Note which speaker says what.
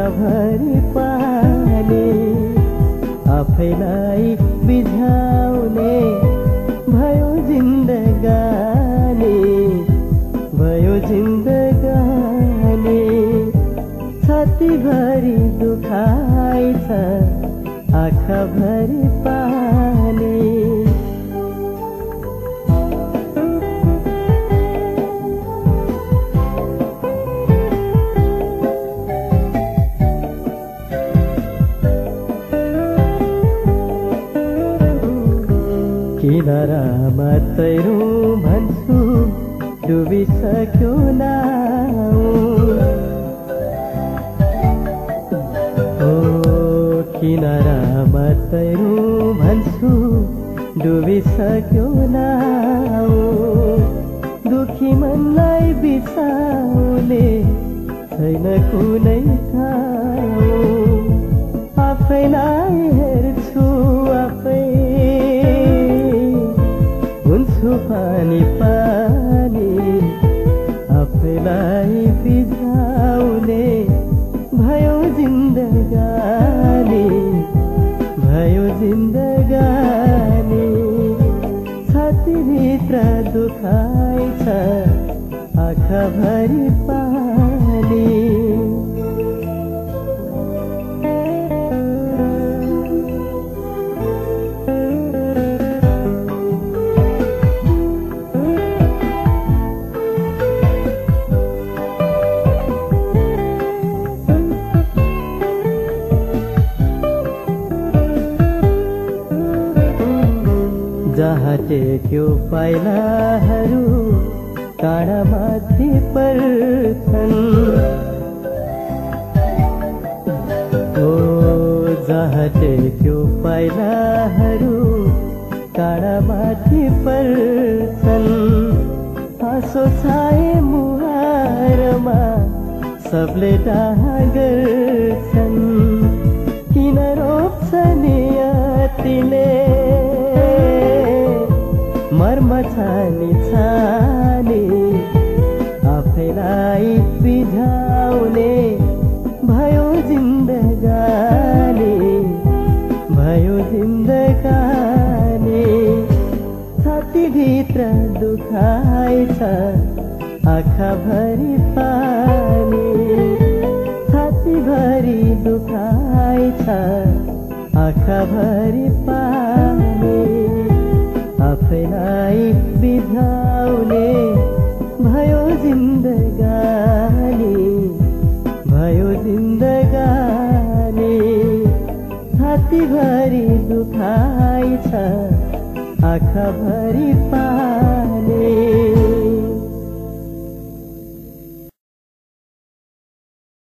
Speaker 1: आँखाभरि पानी आफैलाई बिझाउने भयो जिन्दगानी छातीभरि दुखाइ छ आँखाभरि पानी किनारामा तैरू भन्छु डुबिसक्यो नाउ किनारामा तैरू भन्छु डुबिसक्यो नाउ दुखी मनलाई बिसाउने छैन कुनै ठाउँ आफैलाई हेर्छु आफै हुन्छु पानी पानी आफैलाई बिझाउने भयो जिन्दगानी छातीभित्र दुखाइ छ आँखाभरि पानी जहाँ टेक्यो पाइलाहरू काँडामाथि पर्छन् जहाँ टेक्यो पाइलाहरू काँडामाथि पर्छन् हाँसो छाए मुहारमा सबले डाहा गर्छन् किन रोप्छ नियतिले मर्म छानी आफैलाई बिझाउने भयो जिन्दगानी छातीभित्र दुखाइ छ आँखाभरि पानी छातीभरि दुखाइ छ आँखाभरि पानी आफैलाई बिझाउने भयो जिन्दगानी छातीभरि दुखाइ छ आँखाभरि